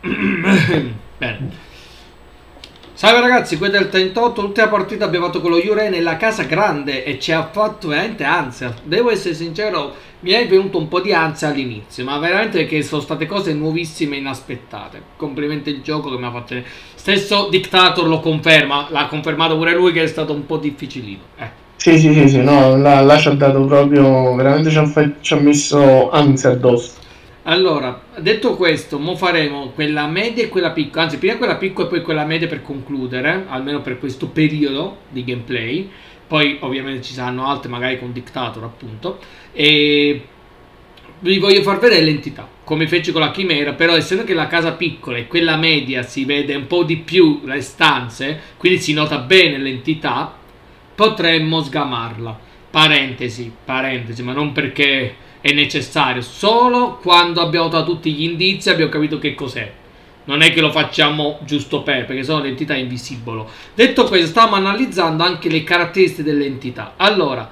Bene. Salve ragazzi, qui del 38, l'ultima partita abbiamo fatto con lo Yurei nella casa grande e ci ha fatto veramente ansia. Devo essere sincero, mi è venuto un po' di ansia all'inizio, ma veramente perché sono state cose nuovissime e inaspettate. Complimenti il gioco che mi ha fatto... Stesso Dictator lo conferma, l'ha confermato pure lui che è stato un po' difficilino. Sì, no, là ci ha dato proprio, veramente ci ha messo ansia addosso. Allora, detto questo, mo faremo quella media e quella piccola, anzi prima quella piccola e poi quella media per concludere, almeno per questo periodo di gameplay. Poi ovviamente ci saranno altre magari con Dictator appunto. E vi voglio far vedere l'entità, come feci con la Chimera, però essendo che la casa piccola e quella media si vede un po' di più le stanze, quindi si nota bene l'entità, potremmo sgamarla. Parentesi, ma non perché è necessario, solo quando abbiamo dato tutti gli indizi abbiamo capito che cos'è. Non è che lo facciamo giusto perché sono l'entità invisibile. Detto questo, stiamo analizzando anche le caratteristiche dell'entità. Allora,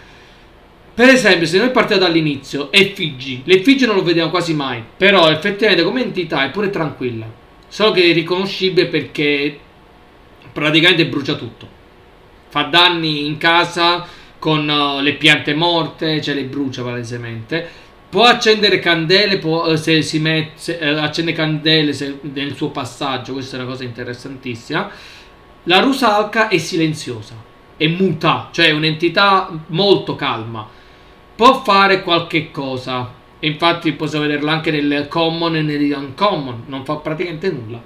per esempio, se noi partiamo dall'inizio, effigi. L'effigi non lo vediamo quasi mai, però effettivamente come entità è pure tranquilla. Solo che è riconoscibile perché praticamente brucia tutto. Fa danni in casa con le piante morte, le brucia palesemente. Può accendere candele, se si mette, accende candele nel suo passaggio, questa è una cosa interessantissima. La rusalka è silenziosa, è muta, cioè è un'entità molto calma. Può fare qualche cosa, infatti possiamo vederla anche nel common e nell'uncommon, non fa praticamente nulla.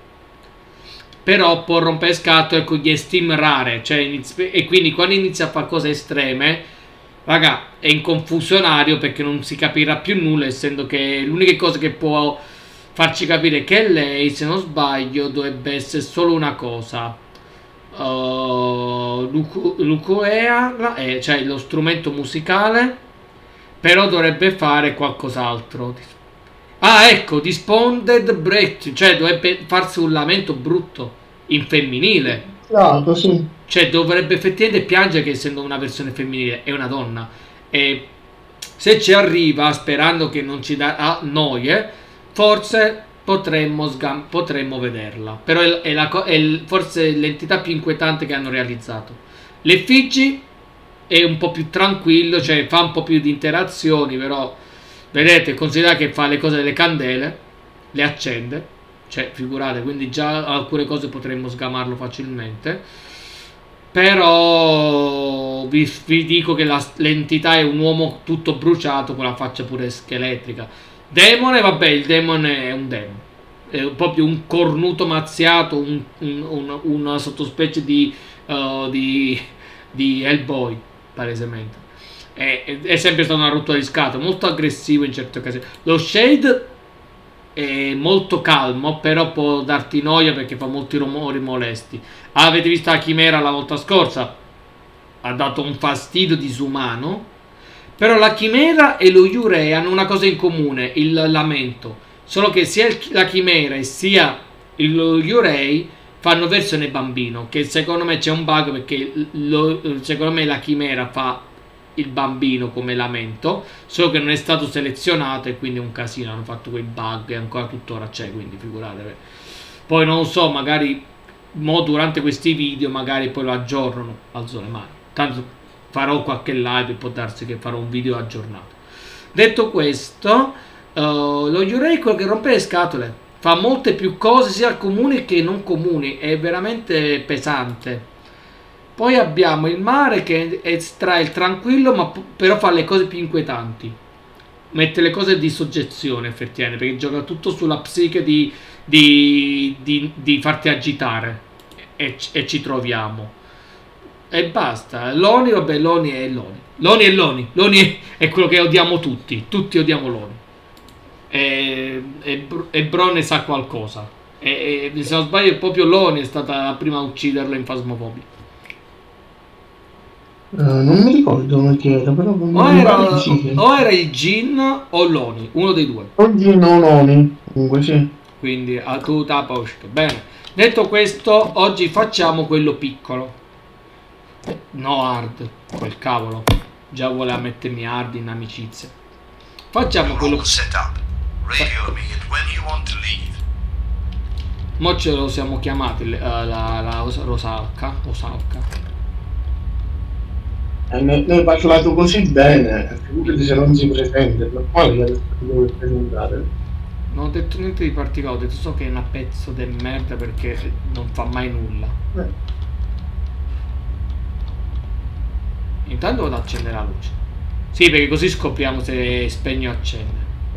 Però può rompere scatole con gli esteem rare, e quindi quando inizia a fare cose estreme, raga, è in confusionario perché non si capirà più nulla, essendo che l'unica cosa che può farci capire che è lei, se non sbaglio, dovrebbe essere solo una cosa. Lucoea, cioè lo strumento musicale, però dovrebbe fare qualcos'altro. Ah, ecco, Desponded Breath, cioè dovrebbe farsi un lamento brutto in femminile. Claro, sì. Cioè dovrebbe effettivamente piangere che essendo una versione femminile è una donna. E se ci arriva, sperando che non ci darà noie, forse potremmo vederla. Però è forse l'entità più inquietante che hanno realizzato. L'effigi è un po' più tranquillo, cioè fa un po' più di interazioni, però vedete, considerate che fa le cose delle candele, le accende, cioè figurate, quindi già alcune cose potremmo sgamarlo facilmente. Però vi dico che l'entità è un uomo tutto bruciato con la faccia pure scheletrica. Demone, vabbè, il demone è un demone, è proprio un cornuto mazziato, una sottospecie di Hellboy, palesemente. È sempre stata una rottura di scatole, molto aggressivo in certe occasioni. Lo Shade è molto calmo, però può darti noia perché fa molti rumori molesti. Avete visto la Chimera la volta scorsa? Ha dato un fastidio disumano. Però la Chimera e lo Yurei hanno una cosa in comune, il lamento. Solo che sia la Chimera e sia lo Yurei fanno versione bambino, che secondo me c'è un bug perché secondo me la Chimera fa il bambino come lamento, solo che non è stato selezionato e quindi è un casino, hanno fatto quei bug e ancora tuttora c'è, quindi figuratevi. Poi non lo so, magari durante questi video magari poi lo aggiornano, alzo le mani, tanto farò qualche live e può darsi che farò un video aggiornato. Detto questo, lo Yurei, quello che rompe le scatole, fa molte più cose sia comuni che non comuni, è veramente pesante. Poi abbiamo il mare che estrae il tranquillo, ma però fa le cose più inquietanti. Mette le cose di soggezione effettivamente, perché gioca tutto sulla psiche di farti agitare. E ci troviamo. E basta. Loni, vabbè, Loni è Loni. Loni è Loni. Loni è quello che odiamo tutti. Tutti odiamo Loni. E Bron ne sa qualcosa. Se non sbaglio, proprio Loni è stata la prima a ucciderlo in Phasmophobia. Non mi ricordo chi era, però o era il Gin o Loni, uno dei due. O Gin o Loni, comunque sì. Quindi a tutta posto. Bene, detto questo, oggi facciamo quello piccolo. No hard, quel cavolo. Già voleva mettermi hard in amicizia. Facciamo quello. Mo ce lo siamo chiamati la Rosalca. Noi hai parlato così bene, figurati se non si presenta, è normale che deve presentare. Non ho detto niente di particolare, ho detto so che è una pezzo di merda perché non fa mai nulla. Intanto vado ad accendere la luce. Sì, perché così scopriamo se spegne o accende.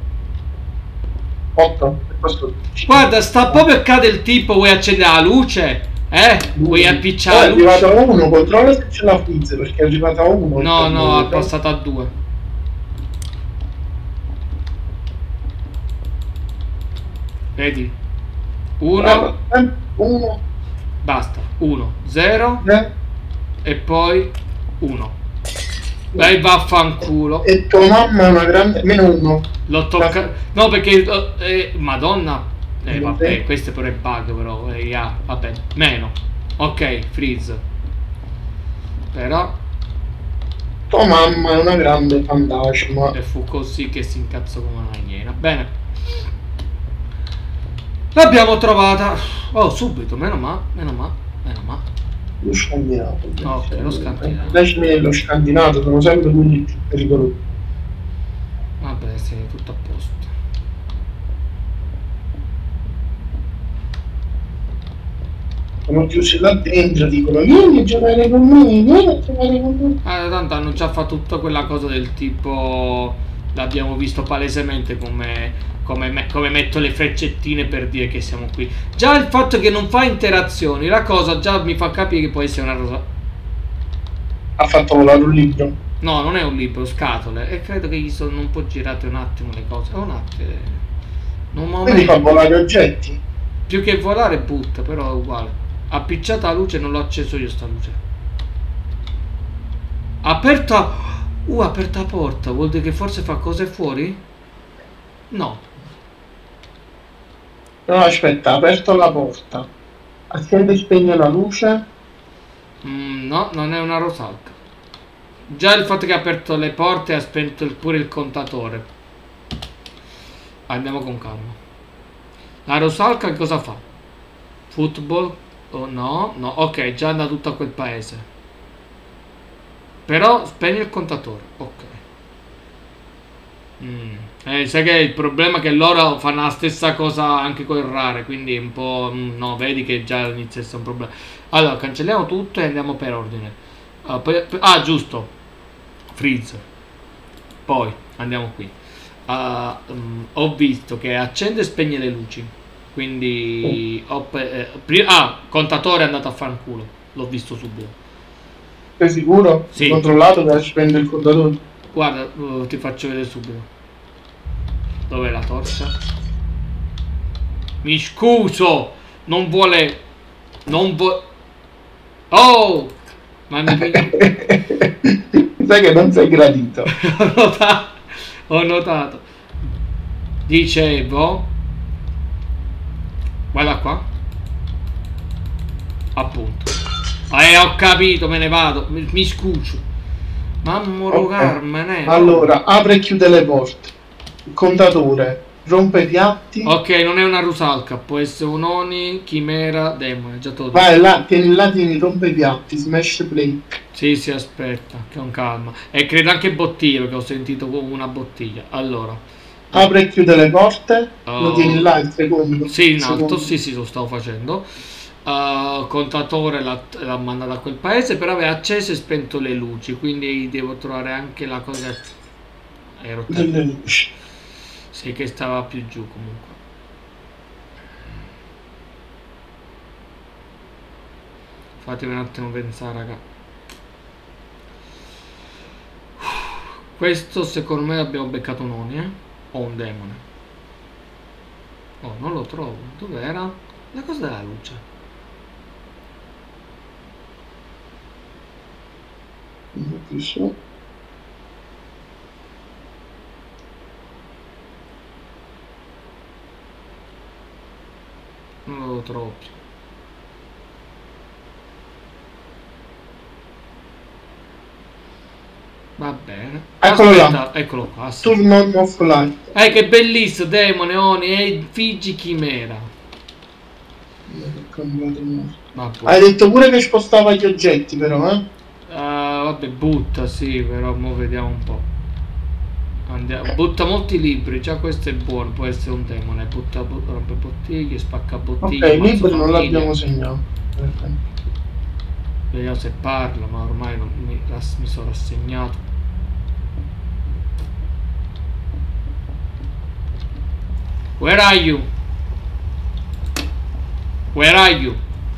8. Guarda, sta proprio accade il tipo, vuoi accendere la luce? Vuoi appicciare la luce? È luce? arrivato a 1, controlla se c'è la freeze, perché è arrivato a 1. No, è passato a 2. Vedi? 1. Basta. 1, 0. E poi 1. Dai, vaffanculo. E tua mamma è una grande... meno 1. L'ho toccato. No, perché... Madonna. Vabbè, questo è pure bug, però. Vabbè. Meno. Ok, freeze. Però... tua mamma è una grande fantasma. E fu così che si incazzò come una iena. Bene. L'abbiamo trovata. Oh, subito. Meno male. Lo scandinato. Ok, lo scandinato. Lo scandinato sono sempre quelli più pericolosi. Vabbè, sì, tutto a posto. Sono chiusi là dentro, dicono vieni a giocare con me, vieni a giocare con me. Tanto hanno già fatto tutta quella cosa del tipo, l'abbiamo visto palesemente come metto le freccettine per dire che siamo qui. Già il fatto che non fa interazioni, la cosa già mi fa capire che può essere una cosa. Ha fatto volare un libro. No, non è un libro, scatole. E credo che gli sono un po' girate un attimo le cose. Un attimo. Quindi fa volare oggetti. Più che volare butta, però è uguale. Appicciata la luce, non l'ho acceso io sta luce. Aperta la porta. Vuol dire che forse fa cose fuori? No. No, aspetta, ha aperto la porta. Accende e spegne la luce. No, non è una Rosalca. Già il fatto che ha aperto le porte ha spento pure il contatore. Andiamo con calma. La Rosalca cosa fa? Football? Oh no, ok, già anda tutto a quel paese. Però spegne il contatore. Ok. Sai che il problema è che loro fanno la stessa cosa anche con il rare, quindi un po'... no, vedi che già inizia a essere un problema. Allora, cancelliamo tutto e andiamo per ordine. Giusto. Freeze. Poi, andiamo qui. Ho visto che accende e spegne le luci. Quindi... contatore è andato a fanculo. L'ho visto subito. Sei sicuro? Sì. Controllato che spende il contatore? Guarda, ti faccio vedere subito. Dov'è la torcia? Mi scuso! Non vuole... Oh! Ma mi... Sai che non sei gradito. Ho notato. Dicevo... Guarda qua. Appunto. Ho capito, me ne vado. Mi scuso. Mamma rogarmene. Allora, apre e chiude le porte. Il contatore rompe i piatti. Ok, non è una Rusalka, può essere un Oni, Chimera, Demone. Già tutto. Vai là, tieni, rompe i piatti. Smash play. Sì, aspetta, con calma. E credo anche bottiglia, perché ho sentito una bottiglia. Allora. Apre e chiude le porte. Lo tieni là il secondo. Sì, in alto, sì, lo stavo facendo. Contatore l'ha mandato a quel paese, però aveva acceso e spento le luci, quindi devo trovare anche la cosa delle luci. Sì, che stava più giù comunque. Fatemi un attimo pensare, raga. Questo secondo me abbiamo beccato un Oni, o un demone. Oh, non lo trovo. Dov'era? La cosa della luce. Non lo trovo più. Va bene. Eccolo. Aspetta, là. Eccolo qua. Sì. Turn on off light. Che bellissimo, demone, Oni e Figi Chimera. Hai detto pure che spostava gli oggetti, però, eh? Vabbè, butta, sì, però mo vediamo un po'. Andiamo. Butta molti libri, già questo è buono, può essere un demone. Rompe bottiglie, spacca bottiglie. Ok, libri non l'abbiamo segnato. Vediamo se parla, ma ormai non mi sono rassegnato. Where are you? Where are you?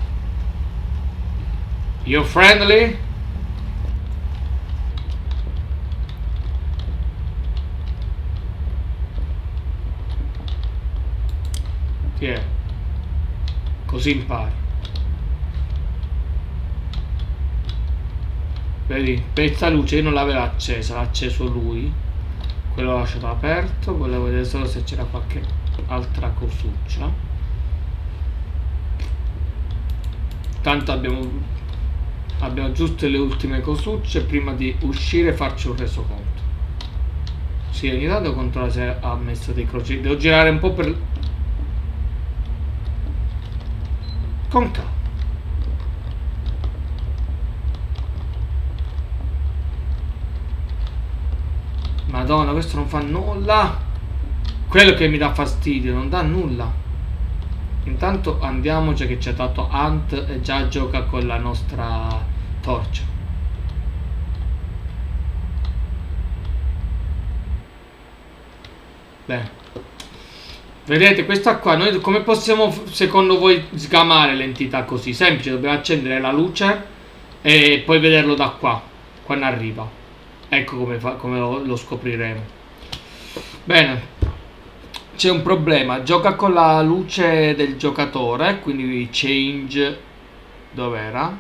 You friendly? Chi è? Così impari. Vedi, questa luce io non l'avevo accesa, l'ha acceso lui. Quello l'ho lasciato aperto, volevo vedere solo se c'era qualche altra cosuccia. Tanto abbiamo giusto le ultime cosucce prima di uscire e farci un resoconto. Sì, ogni tanto controlla se ha messo dei croci. Devo girare un po' per... con calma. Madonna, questo non fa nulla. Quello che mi dà fastidio, non dà nulla. Intanto andiamoci che ci ha dato Ant e già gioca con la nostra torcia. Beh, vedete questa qua, noi come possiamo secondo voi sgamare l'entità così? Semplice, dobbiamo accendere la luce e poi vederlo da qua quando arriva. Ecco come lo scopriremo. Bene, c'è un problema, gioca con la luce del giocatore, quindi change, dov'era?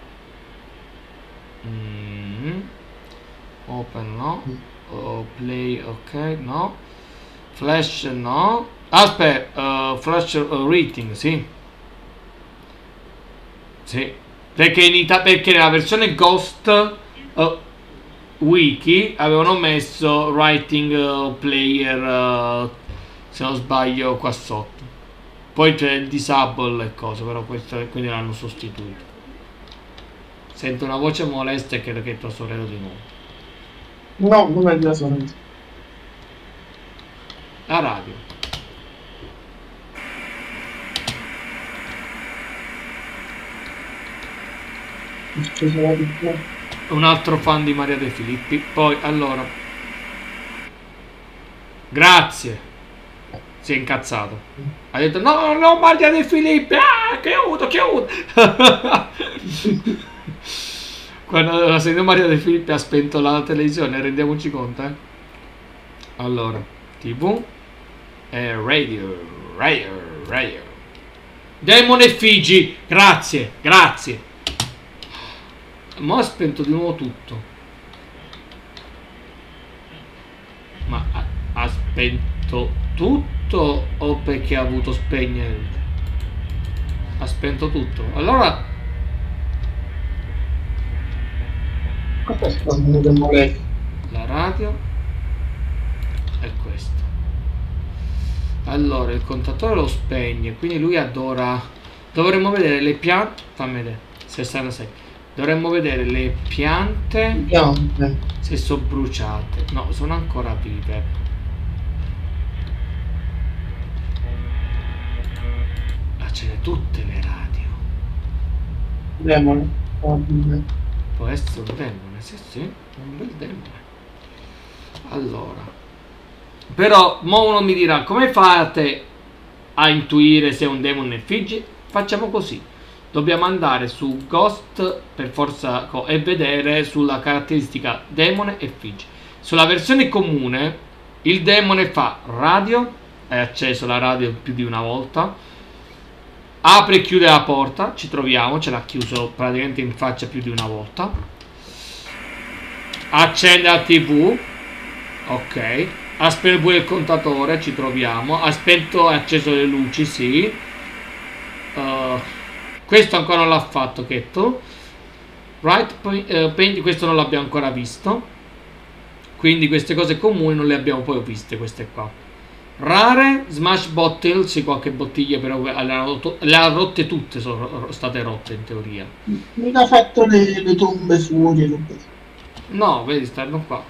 Open no, play ok no, flash no, aspetta, flash rating sì, perché nella versione Ghost Wiki avevano messo writing player se non sbaglio qua sotto, poi c'è il disable e cose, però questo quindi l'hanno sostituito. Sento una voce molesta e credo che è tua sorella di nuovo. No, non è mia sorella. La radio. Un altro fan di Maria De Filippi. Poi allora, grazie. Si è incazzato, ha detto no Maria De Filippi, chiudo quando la signora Maria De Filippi ha spento la televisione, rendiamoci conto, allora TV e radio Demon Effigi, grazie ma ha spento di nuovo tutto, ma ha spento tutto o perché ha avuto spegnere? Ha spento tutto. Allora la radio è questo. Allora il contatore lo spegne, quindi lui adora. Dovremmo vedere le piante. Fammi vedere 66. Dovremmo vedere le piante se sono bruciate. No, sono ancora vive. Accende tutte le radio. Demone. Può essere un demone, sì, un bel demone. Allora, però mo uno mi dirà come fate a intuire se è un demone Effigi? Facciamo così, dobbiamo andare su Ghost per forza e vedere sulla caratteristica demone Effigi. Sulla versione comune il demone fa radio, hai acceso la radio più di una volta, apre e chiude la porta, ci troviamo, ce l'ha chiuso praticamente in faccia più di una volta, accende la TV, ok, ha spento pure il contatore, ci troviamo, ha spento e acceso le luci, sì, questo ancora non l'ha fatto, Chetto, right, paint, questo non l'abbiamo ancora visto, quindi queste cose comuni non le abbiamo poi viste, queste qua. Rare, Smash Bottle, sì, qualche bottiglia però le ha rotte tutte, sono state rotte in teoria. Non ha fatto le tombe fuori. No, vedi, stanno qua.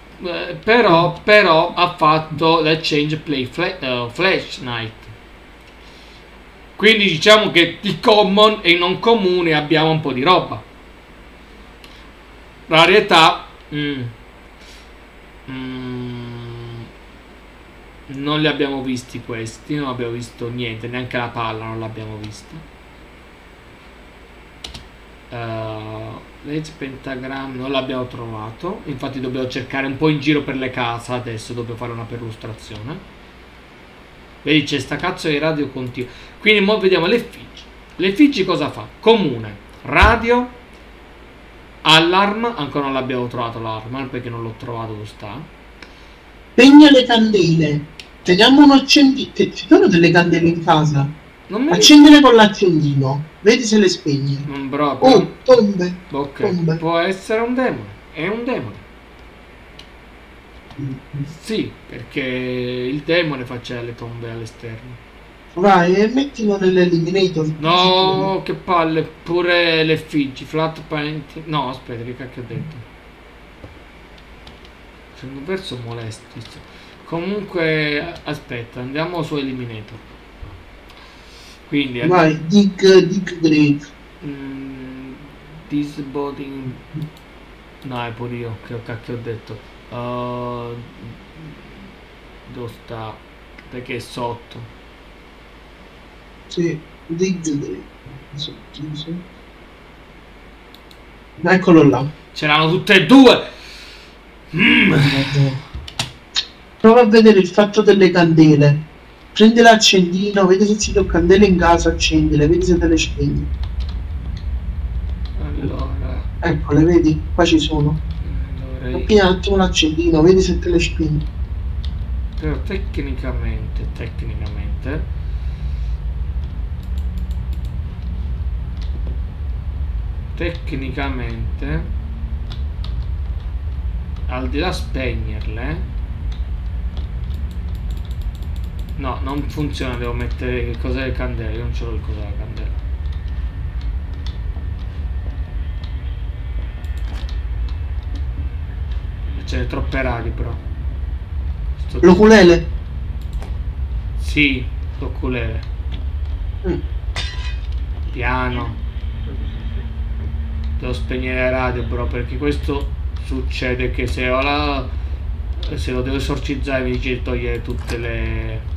Però ha fatto l'Exchange Play Flash Night. Quindi diciamo che di common e non comune abbiamo un po' di roba. Rarietà. Non li abbiamo visti questi, non abbiamo visto niente, neanche la palla non l'abbiamo vista. Legge Pentagram non l'abbiamo trovato, infatti dobbiamo cercare un po' in giro per le case, adesso dobbiamo fare una perlustrazione. Vedi c'è sta cazzo di radio continua. Quindi ora vediamo le effigie. Le effigie cosa fa? Comune, radio, allarm, ancora non l'abbiamo trovato l'allarm perché non l'ho trovato dove sta. Spegna le candele. Teniamo un accendino. Ci sono delle candele in casa? Accendile con l'accendino. Vedi se le spegne. Non proprio. Oh, tombe. Ok. Tombe. Può essere un demone. È un demone. Sì, perché il demone faceva le tombe all'esterno. Vai e mettilo nell'eliminator. No, che palle. Pure le effigie. Flat paint. No, aspetta, che cacchio ho detto? Sono un verso molesti. Comunque, aspetta, andiamo su Eliminator. Quindi vai, dig grave. Disboding. No, è pure io che cacchio ho detto. Dove sta? Perché è sotto. Sì, dig grave. Sotto. Eccolo là. C'erano tutte e due. Prova a vedere il fatto delle candele. Prendi l'accendino, vedi se ci sono candele in casa, accendile, vedi se te le spegni. Allora. Eccole, vedi? Qua ci sono. Allora, appena un attimo l'accendino, vedi se te le spegni. Però tecnicamente al di là spegnerle. No, non funziona, devo mettere il cos'è le candele, io non ce l'ho il cos'è la candela. Ce ne troppe radi però. L'oculele? Sì, l'oculele. Piano. Devo spegnere la radio però, perché questo succede che se lo devo esorcizzare mi dice di togliere tutte le...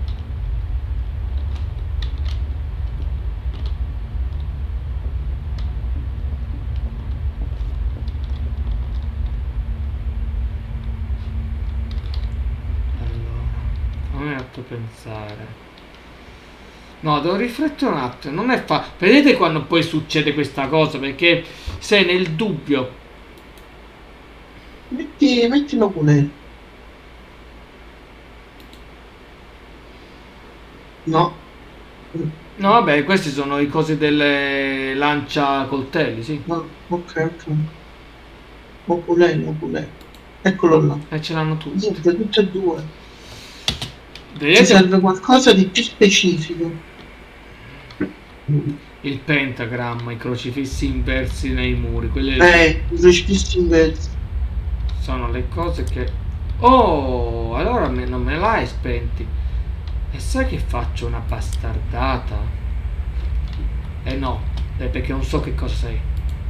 pensare. No, devo riflettere un attimo. Non è vedete quando poi succede questa cosa? Perché sei nel dubbio. Mettilo pure. No. No, vabbè, questi sono i cosi delle lancia coltelli, sì. No, ok. Oculele. Eccolo là. E ce l'hanno tutti. Niente, tutte e due. Vedete? Ci serve qualcosa di più specifico. Il pentagramma, i crocifissi inversi nei muri. I crocifissi inversi. Sono le cose che... Oh, allora non me l'hai spenti. E sai che faccio una bastardata? No, perché non so che cosa sei.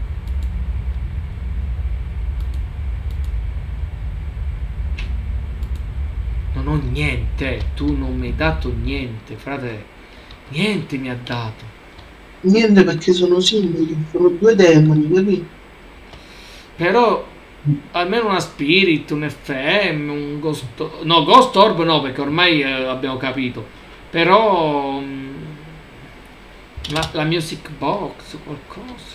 Non ho niente, tu non mi hai dato niente, frate. Niente mi ha dato. Niente, perché sono simboli, sono due demoni, capito? Però almeno una Spirit, un FM, un Ghost... No, Ghost Orb no, perché ormai abbiamo capito. Però la Music Box, qualcosa.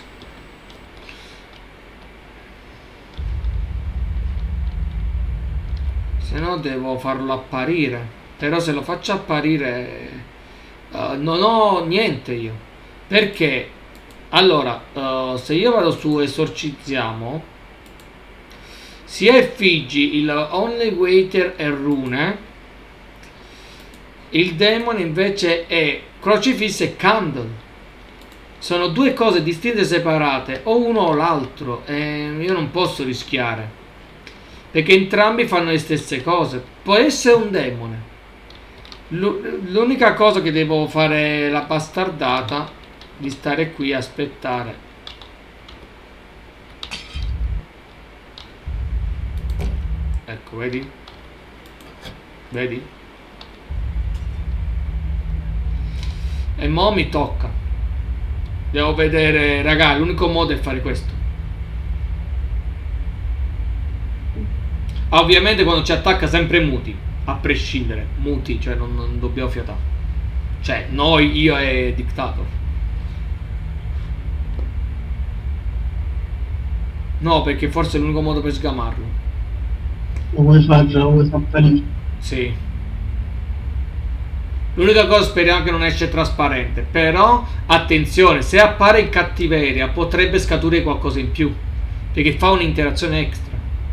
Se no devo farlo apparire. Però se lo faccio apparire non ho niente io. Perché allora se io vado su esorcizziamo, sia effigi, il Only Waiter e rune, Il demone invece è crocifisso e candle. Sono due cose distinte e separate, o uno o l'altro, e io non posso rischiare, perché entrambi fanno le stesse cose. Può essere un demone. L'unica cosa che devo fare la bastardata di stare qui a aspettare. Ecco, vedi? Vedi? E mo mi tocca. Devo vedere, raga, l'unico modo è fare questo. Ovviamente quando ci attacca sempre muti, a prescindere, muti, cioè non dobbiamo fiatare. Cioè, noi, io e Dictator. No, perché forse è l'unico modo per sgamarlo. Lo vuoi far apparire? Sì. L'unica cosa, speriamo che non esce trasparente. Però, attenzione, se appare in cattiveria potrebbe scaturire qualcosa in più, perché fa un'interazione extra.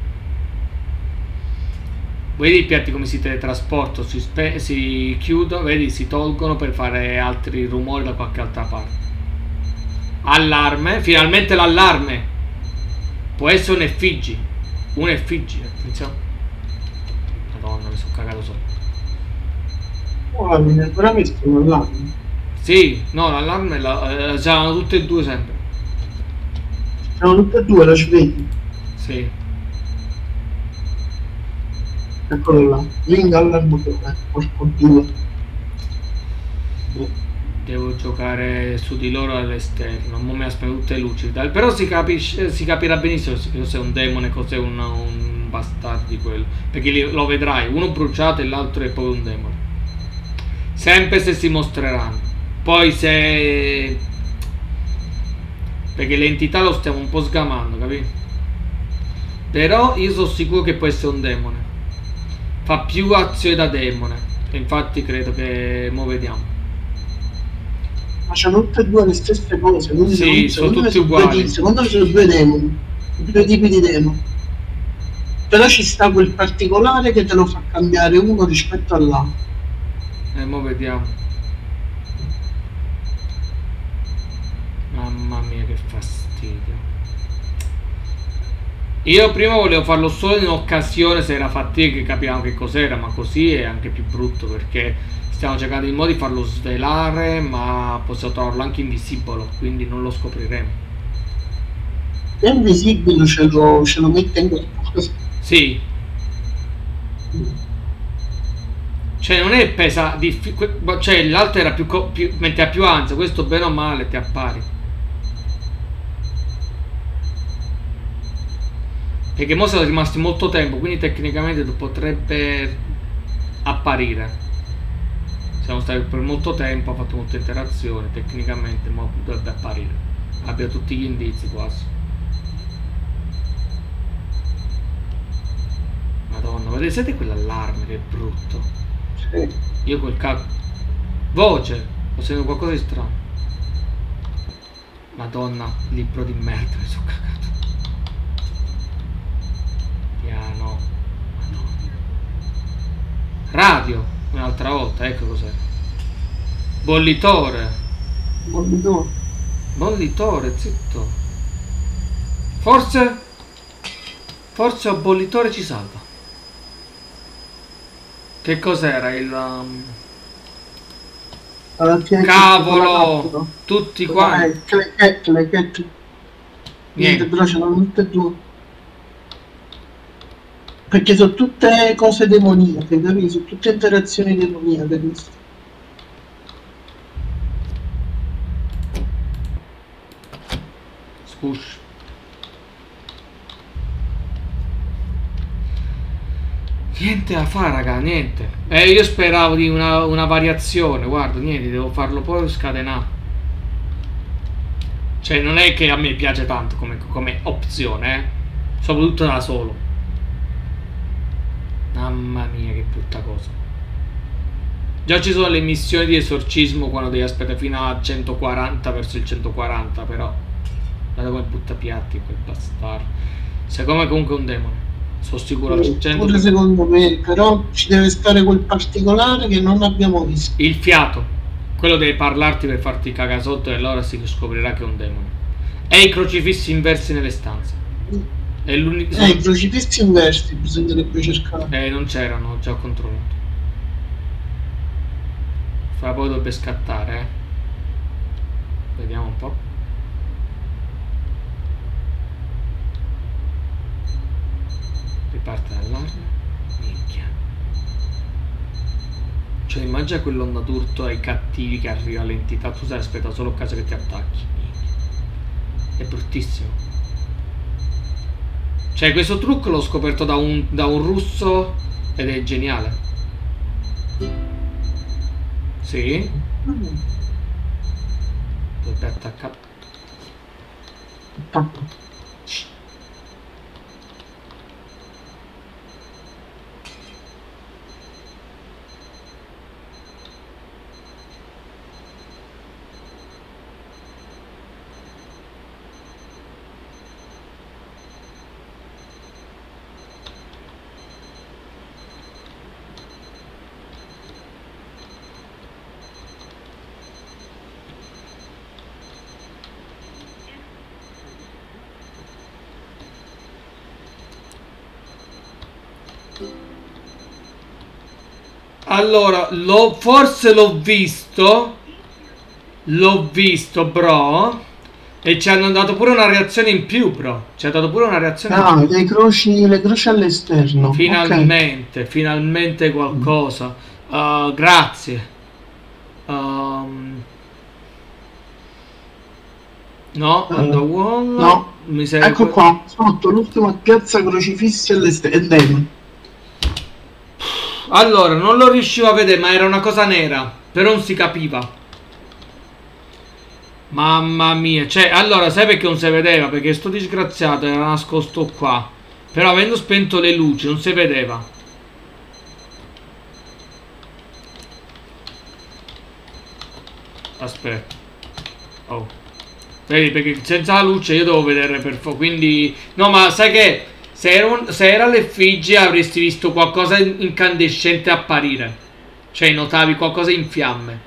Vedi i piatti come si teletrasportano, si chiudono, vedi, si tolgono per fare altri rumori da qualche altra parte. Allarme, finalmente l'allarme. Può essere un effigie. Un effigie, attenzione. Madonna, mi sono cagato sopra. Oh, mi è veramente un allarme. Sì, no, l'allarme c'erano tutte e due sempre. C'erano tutte e due, la svegli. Sì. Eccolo là, link all'armatore, porco Dio. Devo giocare su di loro all'esterno. Non mi aspetto tutte luci. Però si capirà benissimo se è un demone, cos'è un bastardo di quello. Perché lo vedrai, uno bruciato e l'altro è poi un demone. Sempre se si mostreranno. Poi se... perché le entità lo stiamo un po' sgamando, capito? Però io sono sicuro che può essere un demone. Fa più azione da demone. E infatti credo che... mo vediamo. Ma c'hanno tutte e due le stesse cose. Sì, sono tutti uguali. Secondo me sono due demoni. Due tipi di demoni. Però ci sta quel particolare che te lo fa cambiare uno rispetto all'altro. Mo vediamo. Mamma mia che fastidio. Io prima volevo farlo solo in occasione se era fattibile, che capivamo che cos'era, ma così è anche più brutto, perché stiamo cercando il modo di farlo svelare, ma possiamo trovarlo anche invisibile, quindi non lo scopriremo. È invisibile, ce lo mette in qualcosa. Sì. Cioè non è pesa, cioè l'altro era più mentre ha più ansia, questo bene o male ti appari. Perché mo siamo rimasti molto tempo, quindi tecnicamente potrebbe apparire. Siamo stati per molto tempo, ha fatto molte interazioni, tecnicamente mo dovrebbe apparire. Abbiamo tutti gli indizi quasi. Madonna, vedete quell'allarme che è brutto. Io quel cazzo. Voce! Ho sentito qualcosa di strano. Madonna, libro di merda, mi sono cagato. Piano. Madonna. Radio, un'altra volta, ecco cos'è. Bollitore. Bollitore, zitto. Forse un bollitore ci salva. Che cos'era il... cavolo! Tutti quanti. Niente, però ce l'hanno tutte e due. Perché sono tutte cose demoniache, capito? Sono tutte interazioni demoniache queste. Spush. Niente da fare, raga, niente. Io speravo di una variazione, guarda, niente, devo farlo poi scatenare. Cioè, non è che a me piace tanto come opzione, soprattutto da solo. Mamma mia, che brutta cosa. Già ci sono le missioni di esorcismo quando devi aspettare fino a 140 verso il 140, però guarda come butta piatti quel bastardo. Secondo me comunque è un demone. sono sicuro al 100%. Pure secondo me, però ci deve stare quel particolare che non abbiamo visto. Il fiato, quello deve parlarti per farti cagare sotto e allora si scoprirà che è un demone. E i crocifissi inversi nelle stanze. È l'unico. I crocifissi inversi bisognerebbe cercare. Non c'erano, ho già controllato. Fra poi dovrebbe scattare, Vediamo un po'. Riparte l'allarme. Minchia. Cioè immagina quell'onda d'urto ai cattivi che arriva all'entità. Tu stai aspettando solo occasione che ti attacchi. Minchia. È bruttissimo. Cioè questo trucco l'ho scoperto da un russo ed è geniale. Sì. Dovrebbe attaccare. Allora, forse l'ho visto, bro, e ci hanno dato pure una reazione in più, bro. Ci ha dato pure una reazione in più. Le croci all'esterno. Finalmente, okay. Finalmente qualcosa. Grazie. No, Underwall. No, mi serve. Ecco qua, sotto l'ultima piazza crocifissi all'esterno. Allora, non lo riuscivo a vedere, ma era una cosa nera. Però non si capiva. Mamma mia. Cioè, allora, sai perché non si vedeva? Perché sto disgraziato era nascosto qua. Però avendo spento le luci non si vedeva. Aspetta. Oh. Vedi, perché senza la luce io devo vedere per forza. Quindi... No, ma sai che... Se era l'effigie avresti visto qualcosa incandescente apparire. Cioè notavi qualcosa in fiamme.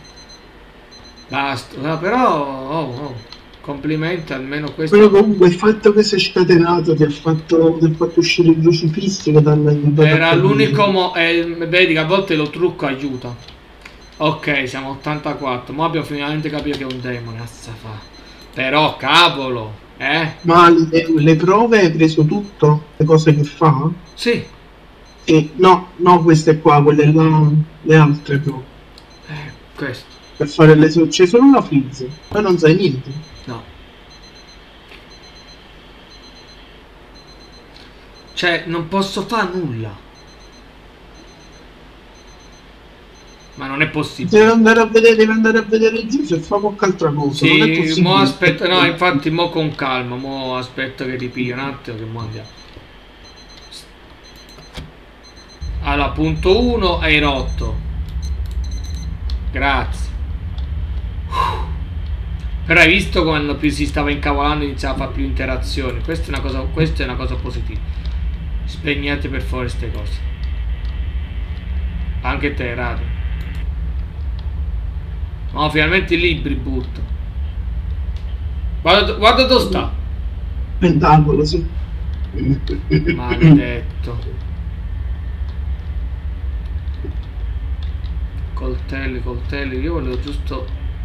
Basta. No, però complimenti, almeno questo. Però comunque il fatto che sei scatenato ti ha fatto uscire il crocifisso che danno aiutato. Era l'unico vedi che a volte lo trucco aiuta. Ok, siamo 84. Ma abbiamo finalmente capito che è un demone. Fa. Però cavolo. Ma le prove hai preso tutto? Le cose che fa? Sì. No, queste qua, quelle là, le altre prove. Questo. Per fare c'è solo una freeze, poi non sai niente. No. Cioè, non posso fare nulla. Ma non è possibile. Devi andare a vedere giù se fa qualche altra cosa. Sì, non è possibile. Mo aspetta, no, infatti mo con calma, mo aspetta che ripiglia un attimo che mo andiamo. Allora, punto 1 hai rotto. Grazie. Però hai visto quando più si stava incavolando iniziava a fare più interazioni. Questa è una cosa positiva. Spegnete per favore queste cose. Anche te, radio. No, finalmente i libri butto. Guarda dove sta. Pentacolo, sì. Maledetto. Coltelli, io volevo giusto...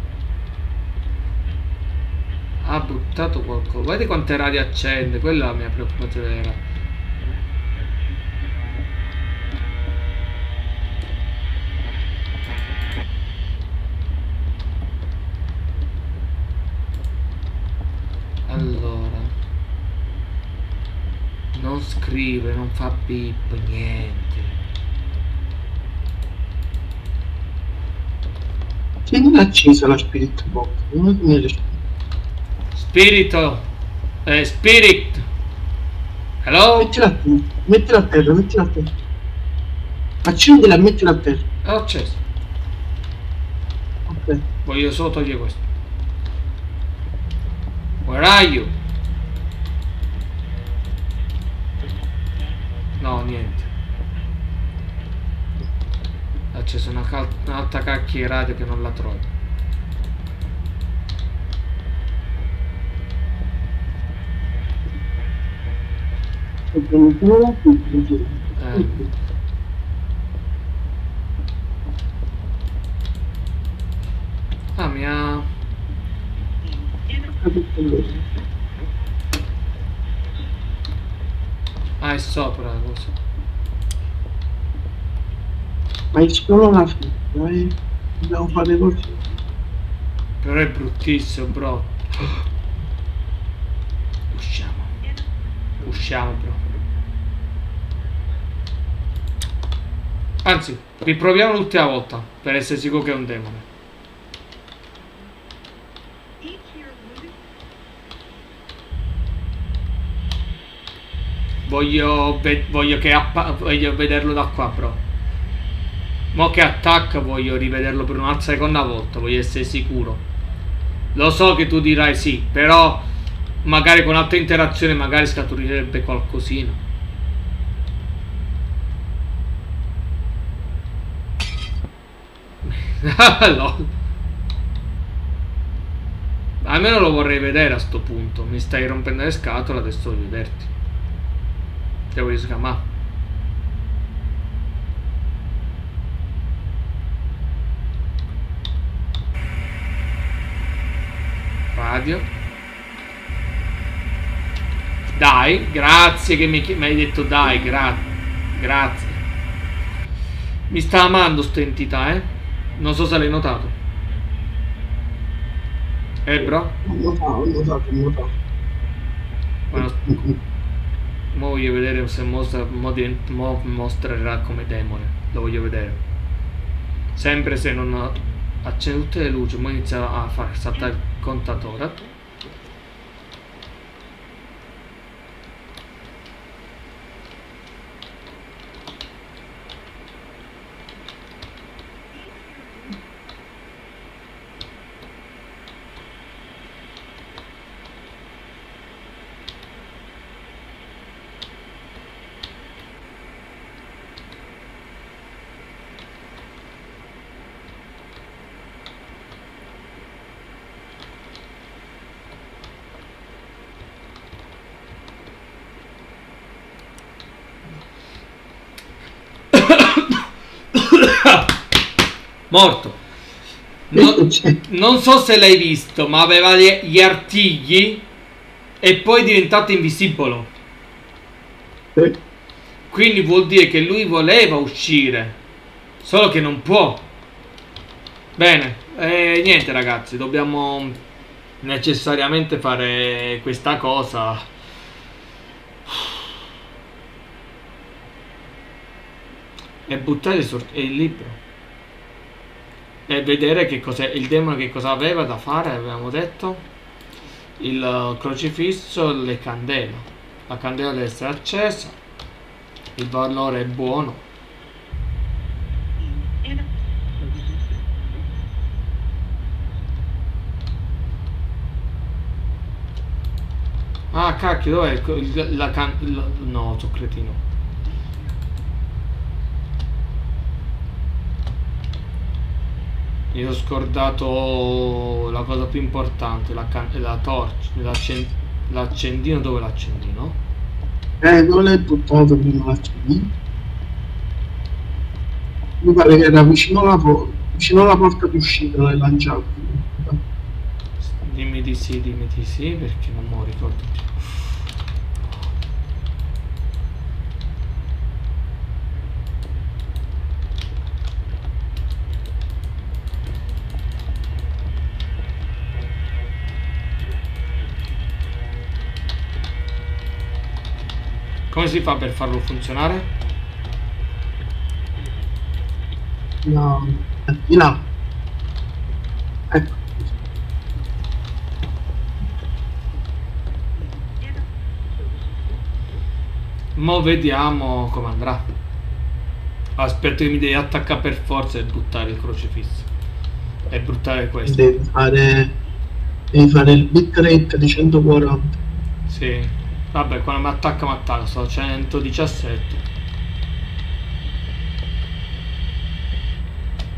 Ha buttato qualcosa. Guarda quante radio accende, quella è la mia preoccupazione vera. Allora, non scrive, non fa beep, niente. Tieni accesa la spirit box. Spirito, spirit. Hello? Mettila a terra. Accendila e mettila a terra. Ho acceso. Ok. Voglio solo togliere questo. Where are you? No, niente. Ha acceso un'altra cacchia radio che non la trovo. Ah, mi ha... Ah, è sopra la cosa. Ma è solo una figlia, dobbiamo fare così. Però è bruttissimo, bro. Usciamo. Usciamo, bro. Anzi, riproviamo l'ultima volta, per essere sicuro che è un demone. Voglio vederlo da qua, bro. Mo che attacca voglio rivederlo per un'altra seconda volta, voglio essere sicuro. Lo so che tu dirai sì, però magari con altre interazioni magari scaturirebbe qualcosina. No. Almeno lo vorrei vedere a sto punto. Mi stai rompendo le scatole, adesso voglio vederti. Te voglio scamare. Radio. Dai, grazie che mi hai detto dai, grazie. Mi sta amando sta entità, non so se l'hai notato. Bro? Ho notato. Bueno, mo voglio vedere se mostrerà come demone. Lo voglio vedere. Sempre se non accende tutte le luci, mo inizia a far saltare il contatore. Morto. Non so se l'hai visto, ma aveva gli artigli e poi è diventato invisibile. Quindi vuol dire che lui voleva uscire, solo che non può. Bene, niente ragazzi, dobbiamo necessariamente fare questa cosa. E buttare il libro. E vedere che cos'è il demone, che cosa aveva da fare. Avevamo detto il crocifisso, le candele. La candela deve essere accesa, il valore è buono. Ah cacchio, dov'è no, sono cretino. Io ho scordato la cosa più importante, la torcia, l'accendino. Dove l'accendino? Non l'hai buttato prima l'accendino. Mi pare che era vicino alla porta d'uscita, l'hai lanciato. Dimmi di sì, perché non me lo ricordo più. Come si fa per farlo funzionare? No, di là. Ecco. Mo vediamo come andrà. Aspetta che mi devi attaccare per forza e buttare il crocifisso. E buttare questo. Devi fare il bitrate di 140. Sì. Vabbè, quando mi attacca, sto a 117.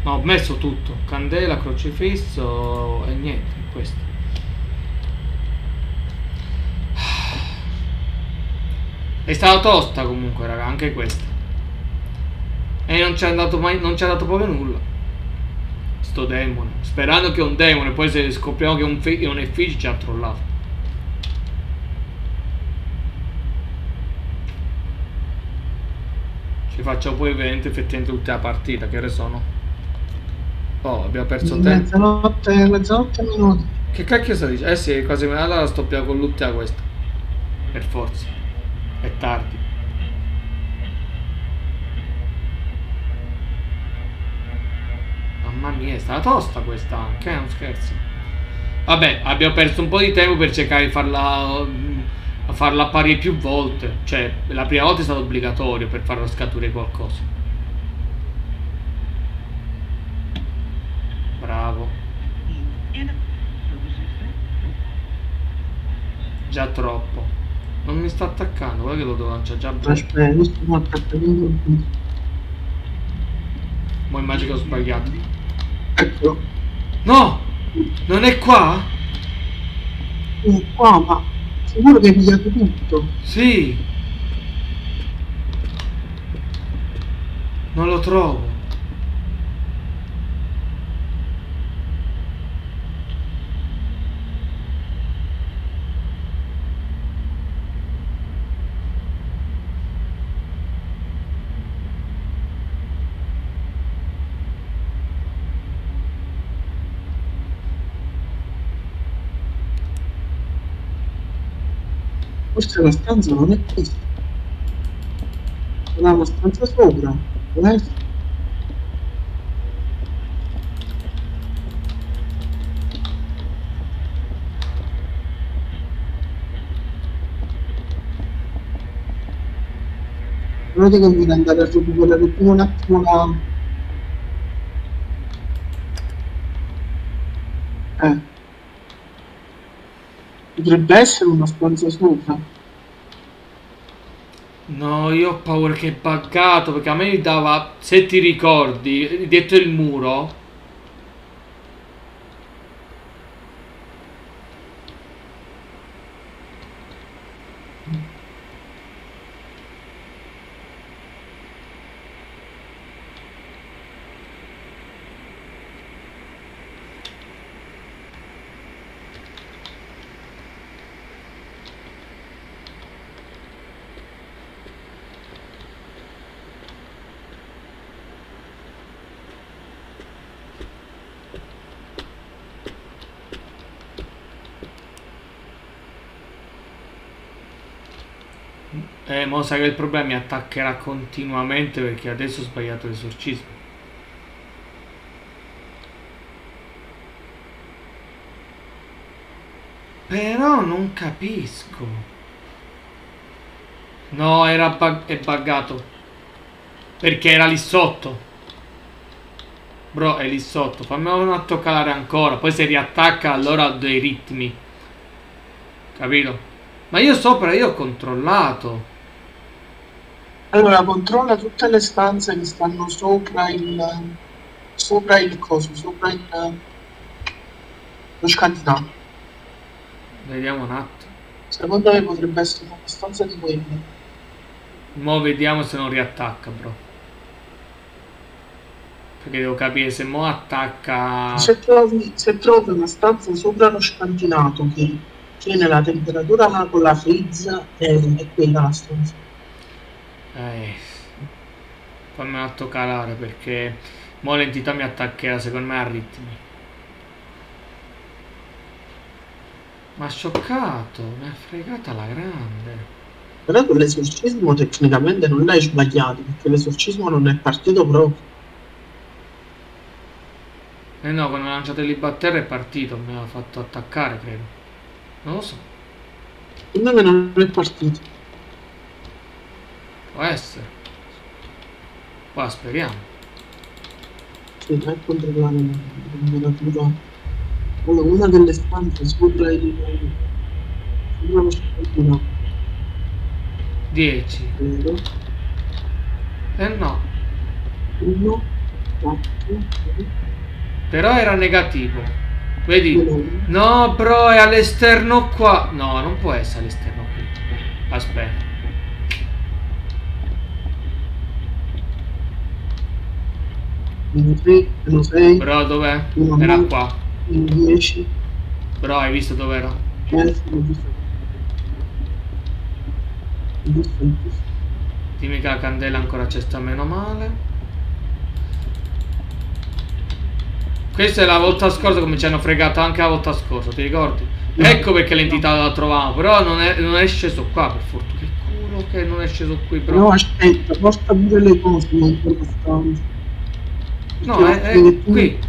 No, ho messo tutto. Candela, crocifisso e niente, questo. È stata tosta comunque, raga, anche questa. E non ci è andato mai, non ci ha dato proprio nulla. Sto demone. Sperando che è un demone, poi se scopriamo che è un effigie ci ha trollato. Ci facciamo poi vedere effettivamente l'ultima partita, che ore sono? Oh, abbiamo perso tempo. Mezzanotte minuti. Che cacchio sta dicendo? Eh sì, quasi me la stoppia con l'ultima questa. Per forza. È tardi. Mamma mia, è stata tosta questa anche, non scherzo. Vabbè, abbiamo perso un po' di tempo per cercare di farla apparire più volte. Cioè, la prima volta è stato obbligatorio per farlo scaturire qualcosa. Bravo. Già troppo. Non mi sta attaccando, guarda che lo devo lanciare già. Aspetta, questo mi attacca. Mo immagino che ho sbagliato. Eccolo. No! Non è qua? Qua, ma sicuro che hai pigliato tutto. Sì. Non lo trovo. Forse la stanza non è questa. C'è una stanza sopra. Può essere? Però ti conviene andare a recuperare prima un attimo la... Potrebbe essere una stanza sopra. No, io ho paura che è buggato, perché a me mi dava, se ti ricordi, dietro il muro. Mo sa che il problema mi attaccherà continuamente perché adesso ho sbagliato l'esorcismo. Però non capisco. No, è buggato. Perché era lì sotto. Bro, è lì sotto. Fammelo un attimo calare ancora. Poi se riattacca allora ho dei ritmi. Capito? Ma io sopra, io ho controllato. Allora, controlla tutte le stanze che stanno sopra il coso, sopra lo scantinato. Vediamo un attimo. Secondo me potrebbe essere una stanza di quelle. Mo vediamo se non riattacca, bro. Perché devo capire se mo attacca. Se trovi una stanza sopra lo scantinato che tiene la temperatura con la freeze, è quella la stanza. Fammi un attimo calare perché mo l'entità mi attaccherà secondo me a ritmi. Ma ha scioccato, mi ha fregata la grande. Però con l'esorcismo tecnicamente non l'hai sbagliato, perché l'esorcismo non è partito proprio. Eh no, quando ho lanciato il libro a terra è partito, mi ha fatto attaccare, credo. Non lo so. Secondo me non è partito. Può essere. Qua speriamo. Sì, vai a controllare la temperatura. Allora, una delle stanze sopra lo scantinato. 10. Vero? No. 1. Però era negativo. Vedi? No, bro, è all'esterno qua. No, non può essere all'esterno qui. Aspetta. Meno 6. Bro, dov'è? Era qua. 10. Bro, hai visto dov'era? Dimmi che la candela ancora c'è, sta meno male. Questa è la volta scorsa, come ci hanno fregato anche la volta scorsa, ti ricordi? No. Ecco perché l'entità la trovavo, però non è sceso qua, per fortuna. Che culo che non è sceso qui, bro. No, aspetta, porta pure le cose, non te lo stanza. No, è qui.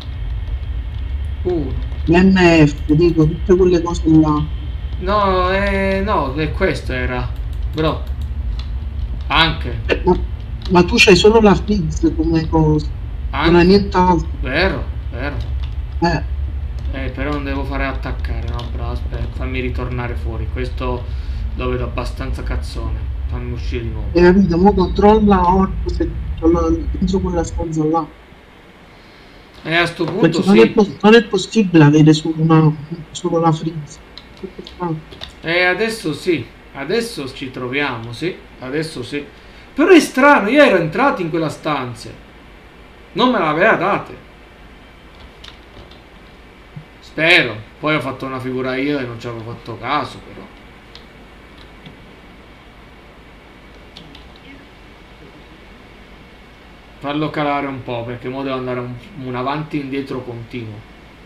L'MF, dico, tutte quelle cose là. No, no, questo era. Bro. Anche. Ma tu c'hai solo la Fizz come cosa. Anche. Non hai nient'altro. Vero. Però non devo fare attaccare, no, bravo, aspetta, fammi ritornare fuori. Questo lo vedo abbastanza cazzone. Fammi uscire di nuovo. Hai capito? Mo controlla Orco se penso quella stanza là. E a sto punto non è possibile avere solo la Frizz. Adesso sì. Adesso ci troviamo, sì. Adesso sì. Però è strano, io ero entrato in quella stanza. Non me l'aveva date. Spero. Poi ho fatto una figura io e non ci avevo fatto caso, però. Farlo calare un po', perché ora devo andare un avanti e indietro continuo.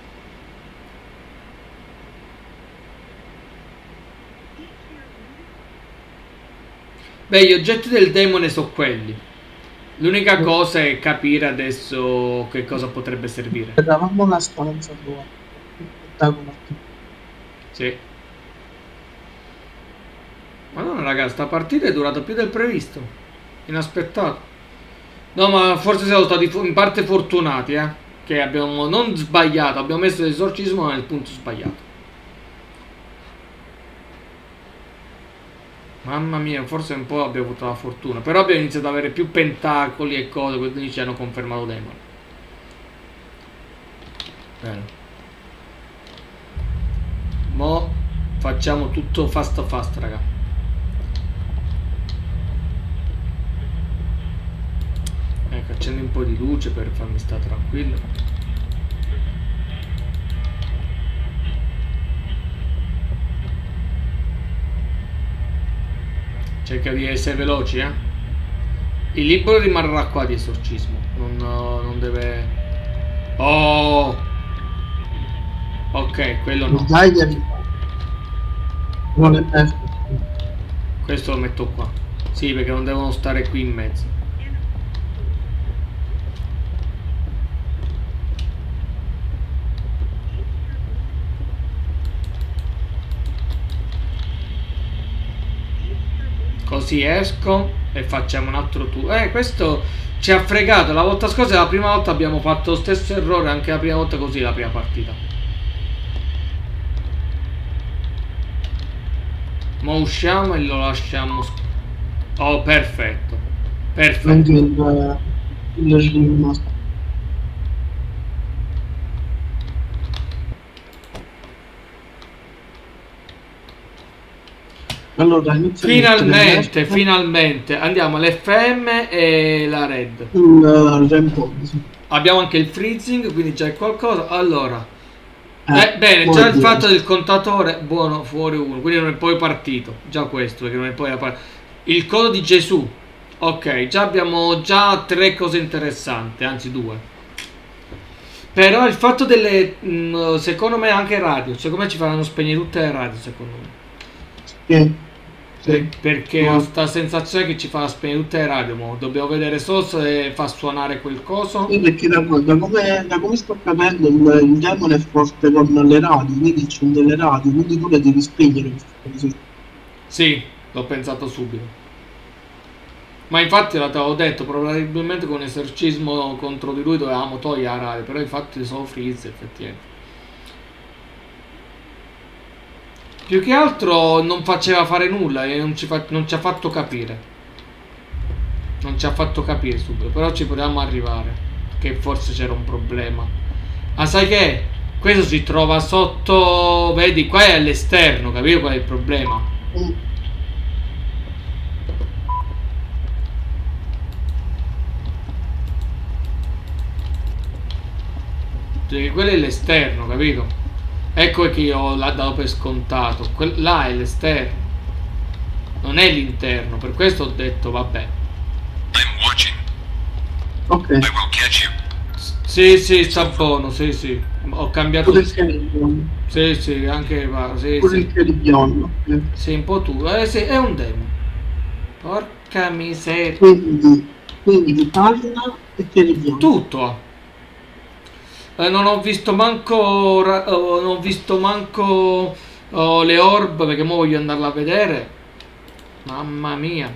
Beh, gli oggetti del demone sono quelli. L'unica cosa è capire adesso che cosa potrebbe servire. Eravamo la stanza tua. Sì. Madonna raga, sta partita è durata più del previsto. Inaspettato. No, ma forse siamo stati in parte fortunati, che abbiamo non sbagliato, abbiamo messo l'esorcismo nel punto sbagliato. Mamma mia, forse un po' abbiamo avuto la fortuna. Però abbiamo iniziato ad avere più pentacoli e cose, quindi ci hanno confermato demoni. Bene. Mo facciamo tutto fast raga. Ecco, accendi un po' di luce per farmi stare tranquillo. Cerca di essere veloci, Il libro rimarrà qua di esorcismo. Non deve... Oh! Ok, quello no. Questo lo metto qua. Sì, perché non devono stare qui in mezzo. Così esco e facciamo un altro tour. Questo ci ha fregato. La volta scorsa, la prima volta abbiamo fatto lo stesso errore. Anche la prima volta così, la prima partita. Ma usciamo e lo lasciamo. Oh, perfetto. Perfetto. Allora, finalmente andiamo all'FM e la Red. Abbiamo anche il freezing, quindi già è qualcosa. Allora, bene, già il fatto del contatore buono, fuori uno, quindi non è poi partito. Già questo, perché non è poi il codo di Gesù. Ok, già abbiamo già 3 cose interessanti, anzi 2. Però il fatto delle, secondo me anche radio, secondo me ci faranno spegnere tutte le radio, secondo me. Perché ho sta sensazione che ci fa spegnere tutte le radio. Dobbiamo vedere solo se fa suonare quel coso. Sì, perché da come sto capendo il demone è forte con le radio, quindi accende le radio, quindi tu le devi spegnere queste cose. Sì, l'ho pensato subito. Ma infatti l'avevo detto, probabilmente con esorcismo contro di lui dovevamo togliere la radio, però infatti sono freeze effettivamente. Più che altro non faceva fare nulla e non ci ha fatto capire. Non ci ha fatto capire subito, però ci potevamo arrivare. che forse c'era un problema. Ma sai che? Questo si trova sotto... Vedi, qua è all'esterno, capito qual è il problema? Perché quello è l'esterno, capito? Ecco che io l'ho dato per scontato. Là è l'esterno. Non è l'interno. Per questo ho detto, vabbè. Ok. Sì, sta buono, sì. Ho cambiato. Sì, anche sì. Il biondo. Sì, un po' tu. Sì, è un demo. Porca miseria. Quindi ti parla e te li biondo. Tutto. Non ho visto manco le orb, perché mo voglio andarla a vedere. Mamma mia.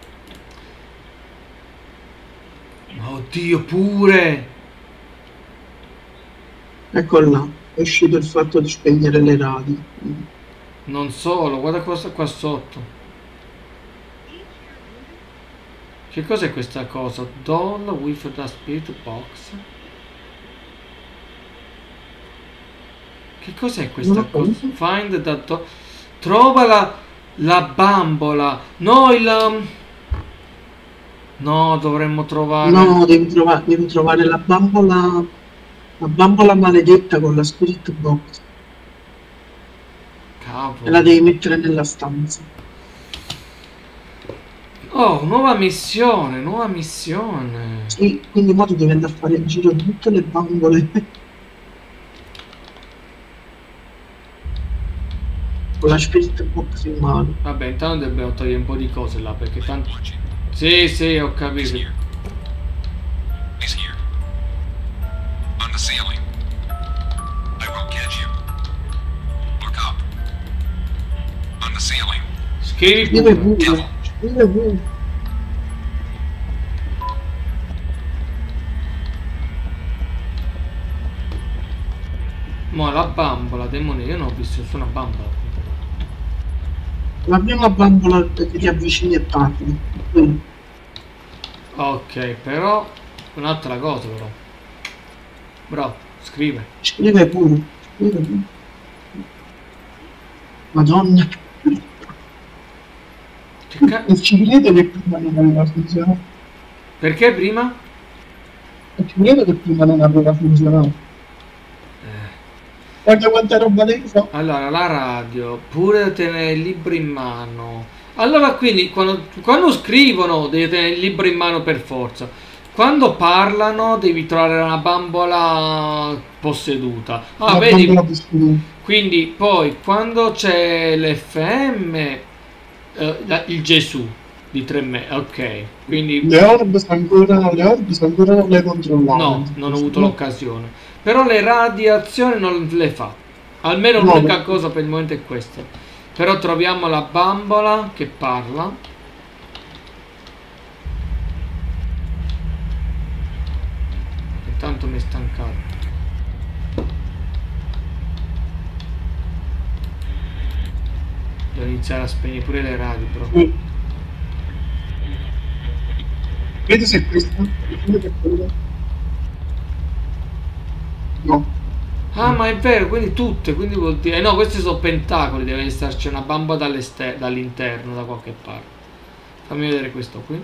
Oddio, pure. Ecco là, è uscito il fatto di spegnere le radio. Non solo, guarda cosa qua sotto. Che cos'è questa cosa? Doll with the spirit box. Che cos'è questa cosa? Find the trova la bambola. No, no, dovremmo trovare. No, devi trovare la bambola maledetta con la spirit box. Cavolo. E la devi mettere nella stanza. Oh, nuova missione. Sì, quindi mo tu devi andare a fare il giro di tutte le bambole. Con la spirit box in mano. Vabbè, intanto dobbiamo togliere un po' di cose là, perché tanto... Sì, ho capito. Scrivi pure. Mo' la bambola, demone, io non ho visto nessuna bambola. La prima bambola che ti avvicini e parli. Ok, però un'altra cosa però. Bravo, scrive. Scrive pure. Madonna. E ci credo che prima non aveva funzionato. Perché prima? E ci credo che prima non aveva funzionato. Guarda quanta roba dentro. Allora, la radio, pure tenere il libro in mano. Allora, quindi, quando scrivono devi tenere il libro in mano per forza. Quando parlano devi trovare una bambola posseduta. Ah, vedi? Quindi, poi, quando c'è l'FM, il Gesù di 3 metri. Ok, quindi... Le orb ancora non le controllate. No, non ho avuto l'occasione. Però le radiazioni non le fa. Almeno l'unica cosa per il momento è questa. Però troviamo la bambola che parla. Intanto mi è stancato. Devo iniziare a spegnere pure le radio però. Vedi se è questa? No. Ah, ma è vero, quindi tutte, quindi vuol dire... no, questi sono pentacoli, deve esserci una bambola dall'interno, da qualche parte. Fammi vedere questo qui.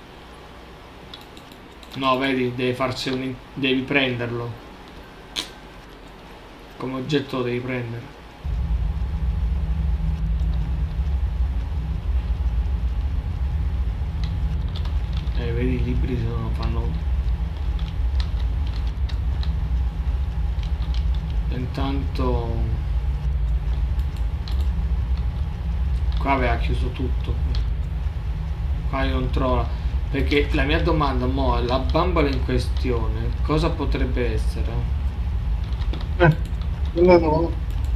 No, vedi, deve farsi devi prenderlo. Come oggetto lo devi prendere. Vedi, i libri fanno... Intanto qua aveva chiuso tutto. Qua io non trovo, perché la mia domanda mo è la bambola in questione cosa potrebbe essere? No.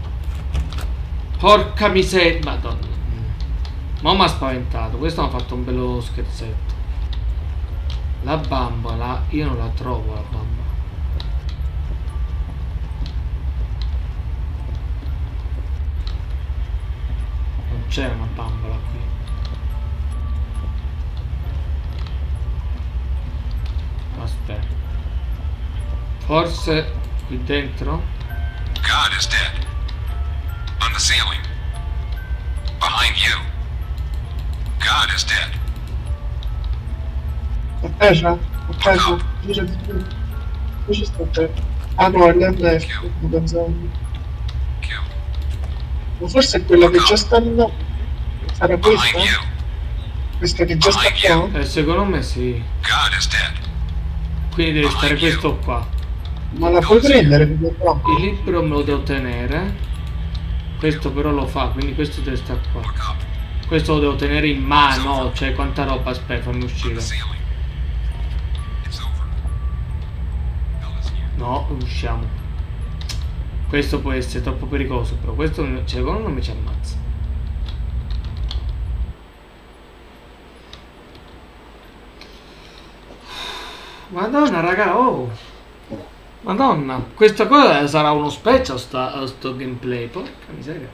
Porca miseria, madonna, ma mi ha spaventato. Questo mi ha fatto un bello scherzetto. La bambola io non la trovo, la bambola. C'è una bambola qui. Aspetta. Forse qui dentro? God is dead. On the ceiling. Behind you. God is dead. A terra? A terra? Gira di più. Dove ci sta a terra? Ah no, è l'RF, pensavo. Ma forse è quella che già sta là. Sarà questa? Questa che già sta qua? Secondo me sì. Quindi deve stare questo qua. Ma la puoi prendere? Il libro me lo devo tenere. Questo però lo fa, quindi questo deve stare qua. Questo lo devo tenere in mano. Cioè quanta roba, aspetta, fammi uscire. No, non usciamo. Questo può essere troppo pericoloso, però questo secondo me ci ammazza. Madonna raga, oh! Madonna, questa cosa sarà uno special sto gameplay, porca miseria.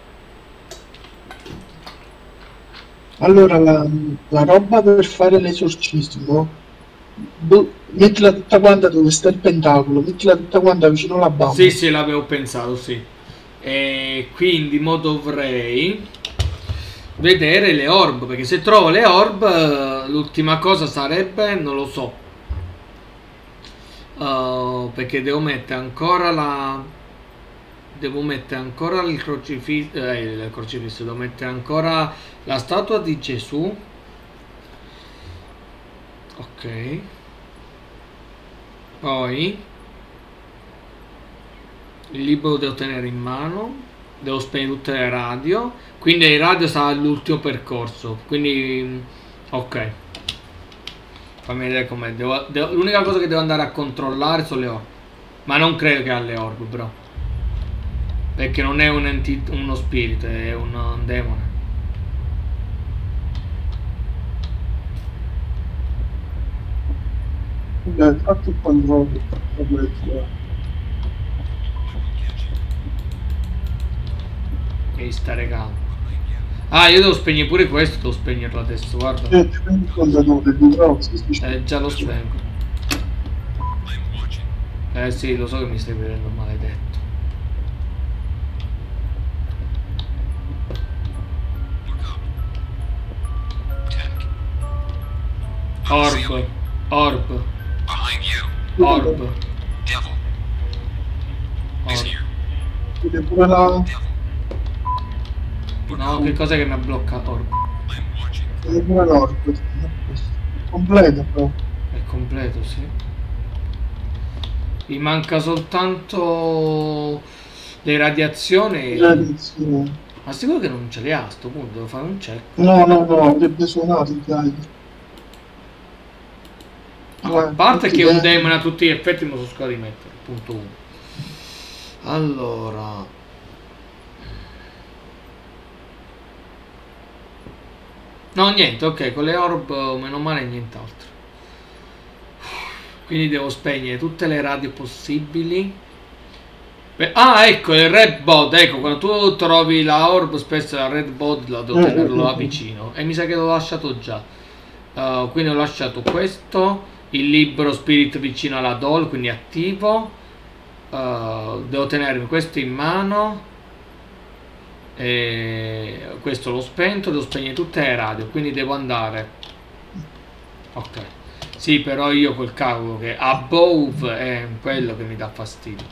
Allora la roba per fare l'esorcismo, mettila tutta quanta dove sta il pentacolo, mettila tutta quanta vicino alla bamba. Sì, sì, l'avevo pensato, sì. E quindi mo dovrei vedere le orb, perché se trovo le orb l'ultima cosa sarebbe, non lo so, perché devo mettere ancora il crocifisso, devo mettere ancora la statua di Gesù. Ok, poi il libro lo devo tenere in mano, devo spegnere tutte le radio, quindi il radio sarà l'ultimo percorso, quindi ok, fammi vedere com'è. L'unica cosa che devo andare a controllare sono le orb, ma non credo che ha le orb, bro, perché non è uno spirito, è un demone. Infatti il controllo Devi stare calmo. Ah, io devo spegnere pure questo, devo spegnerlo adesso, guarda. Già lo spengo. Sì, lo so che mi stai vedendo, maledetto. Orb. Orb. Orb. No, che cosa che mi ha bloccato? Orb. Completo però. È completo, sì. Mi manca soltanto le radiazioni. Ma sicuro che non ce le ha a sto punto, devo fare un check. No, avrebbe suonato il guide. A parte che un demone a tutti gli effetti me lo sono scordato di mettere, punto 1. Allora, no, niente, ok, con le orb meno male nient'altro. Quindi devo spegnere tutte le radio possibili. Ah, ecco il red bod, ecco, quando tu trovi la orb spesso la red bod la devo tenerlo là vicino, e mi sa che l'ho lasciato già. Quindi ho lasciato questo, il libro spirit vicino alla doll, quindi attivo. Devo tenermi questo in mano, e questo l'ho spento, devo spegnere tutte le radio, quindi devo andare. Ok, sì, però io col cavolo che above è quello che mi dà fastidio.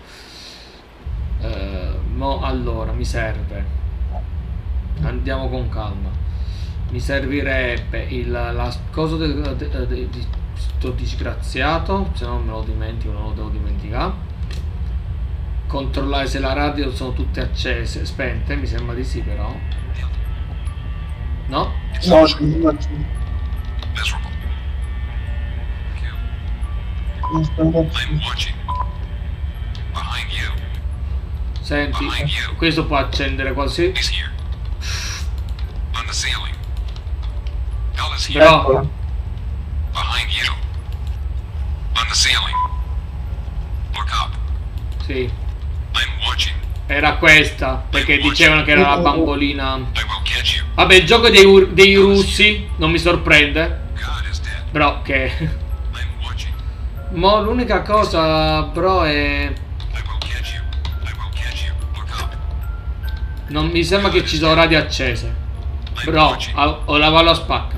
Allora mi serve, andiamo con calma, mi servirebbe la cosa di sto disgraziato, se no me lo dimentico, non lo devo dimenticare. Controllare se la radio sono tutte accese, spente, mi sembra di sì, però no? Senti, questo può accendere qualsiasi. Però sì, era questa, perché dicevano che era la bambolina. Vabbè, il gioco dei russi non mi sorprende, però che Mo l'unica cosa, bro, è... Non mi sembra che ci sono radio accese. Bro, o la vallo a spacca.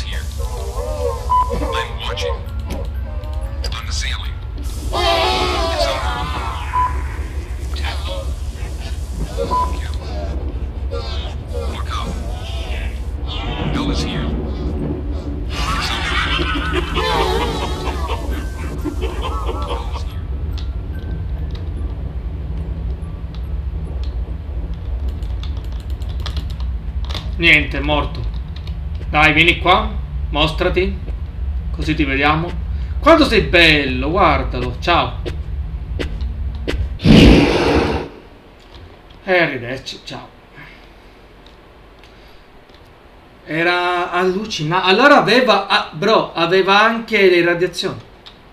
Niente, è morto. Dai, vieni qua. Mostrati. Così ti vediamo. Quanto sei bello, guardalo. Ciao. Arrivederci, ciao. Era allucinante. Allora aveva... bro, aveva anche le radiazioni.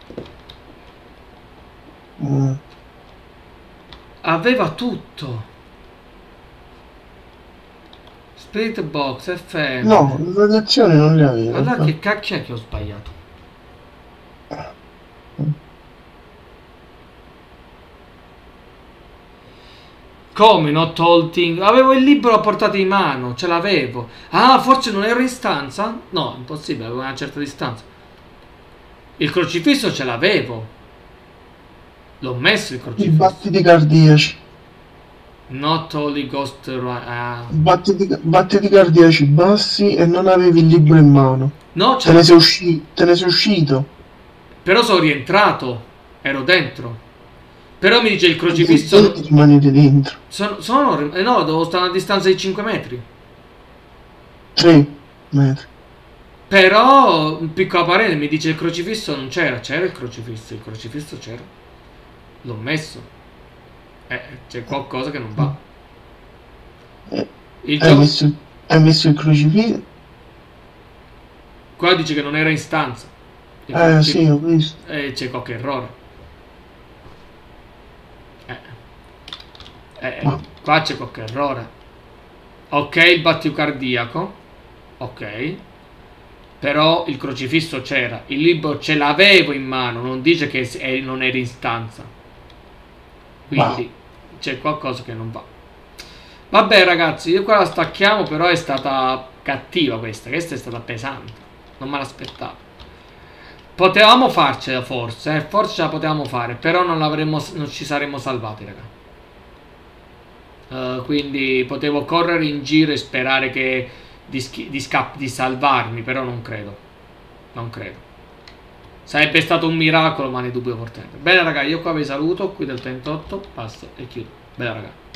Aveva tutto. Spirit box, FM. No, le radiazioni non le aveva. Allora che cacchio è che ho sbagliato? Come not halting? Avevo il libro a portata di mano, ce l'avevo. Ah, forse non ero in stanza? No, impossibile, avevo una certa distanza. Il crocifisso ce l'avevo. L'ho messo il crocifisso. I battiti cardiaci. Not Holy Ghost. Battiti cardiaci bassi e non avevi il libro in mano. No, te ne sei uscito. Però sono rientrato. Ero dentro. Però mi dice il crocifisso. Rimanete dentro. No, devo stare a una distanza di 5 metri. 3 metri. Però un piccolo parere mi dice il crocifisso non c'era. C'era il crocifisso c'era. L'ho messo. C'è qualcosa che non va. Hai messo il crocifisso? Qua dice che non era in stanza. Sì, ho visto. C'è qualche errore. Qua c'è qualche errore. Ok, il battito cardiaco. Ok. Però il crocifisso c'era. Il libro ce l'avevo in mano. Non dice che non era in stanza. Quindi c'è qualcosa che non va. Vabbè ragazzi, io qua la stacchiamo. Però è stata cattiva questa. Questa è stata pesante. Non me l'aspettavo. Potevamo farcela forse. Forse ce la potevamo fare. Però non ci saremmo salvati, raga. Quindi potevo correre in giro e sperare che di salvarmi. Però non credo. Non credo. Sarebbe stato un miracolo, ma ne dubito fortemente. Bene raga, io qua vi saluto. Qui del 38 passo e chiudo. Bene raga.